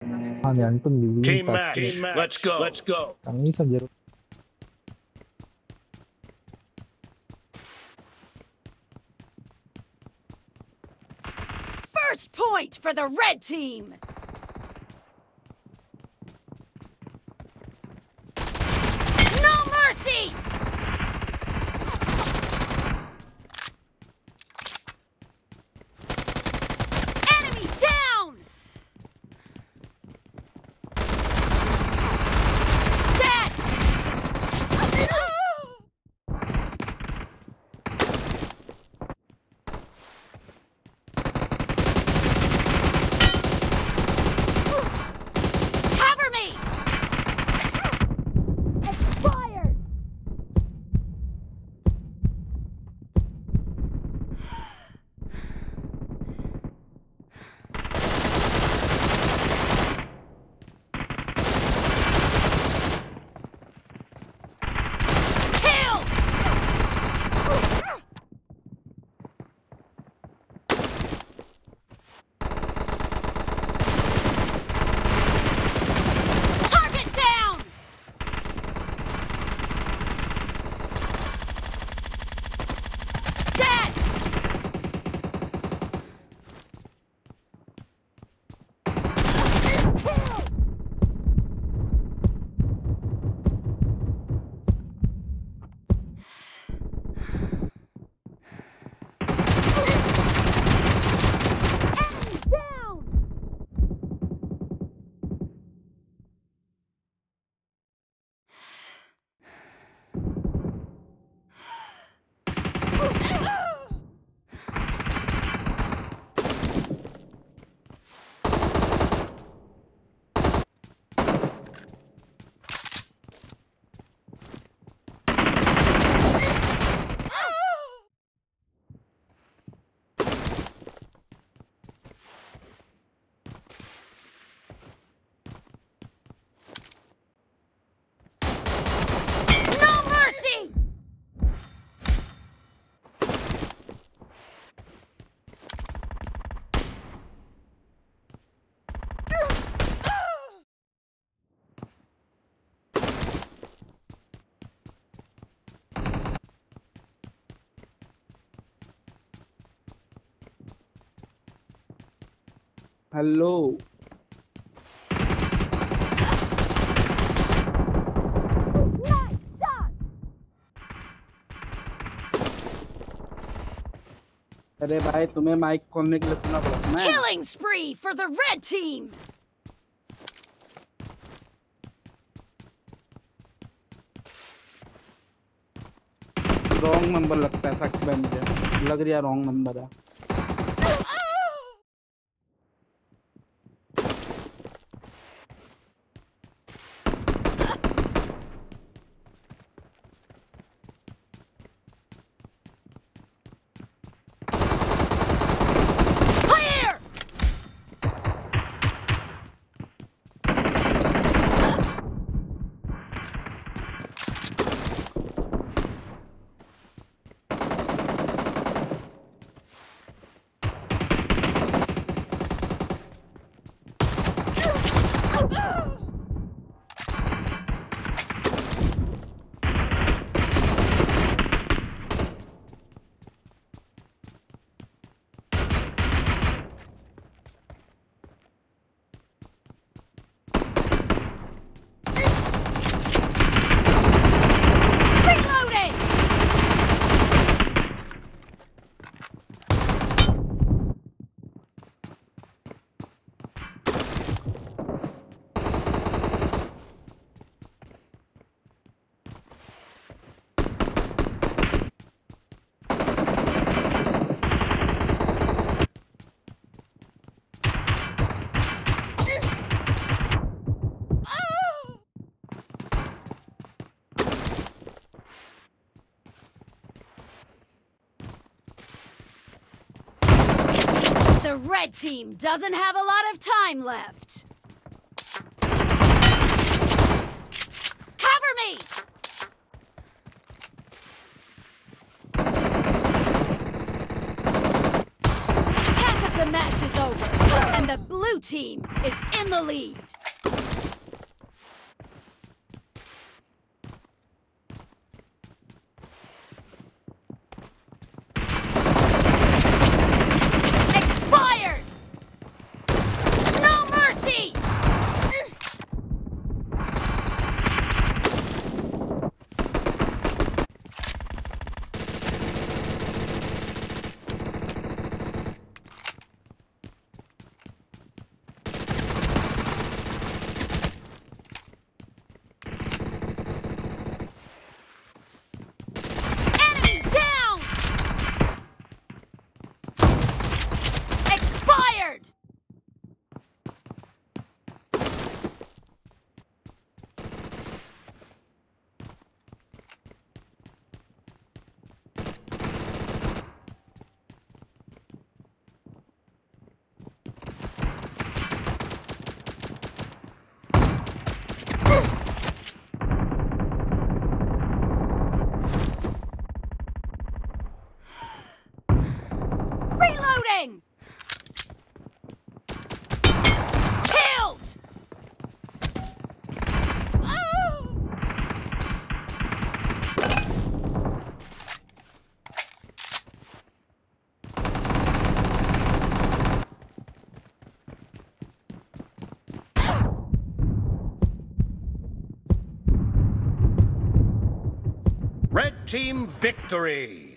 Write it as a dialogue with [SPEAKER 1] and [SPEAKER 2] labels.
[SPEAKER 1] అది అంటుంది
[SPEAKER 2] Team match. Let's go.
[SPEAKER 1] కనీసం
[SPEAKER 3] First point for the red team. No mercy. Enemy down. Dead. Cover me. Expired. Kill. Target down. Dead. Enemy down. No mercy.
[SPEAKER 4] Hello.
[SPEAKER 3] Nice shot.
[SPEAKER 4] अरे भाई तुम्हें mic खोलने के लिए सुनना पड़ता है।
[SPEAKER 3] Killing spree for the red team.
[SPEAKER 4] Wrong number लगता है सच में मुझे लग रहा है रॉन्ग नंबर है।
[SPEAKER 3] Clear. Reloading. The red team doesn't have a lot of time left. Cover me! Half of the match is over, and the blue team is in the lead. Expired! No mercy! Enemy down! Expired! Reloading! Killed!
[SPEAKER 2] Red team victory.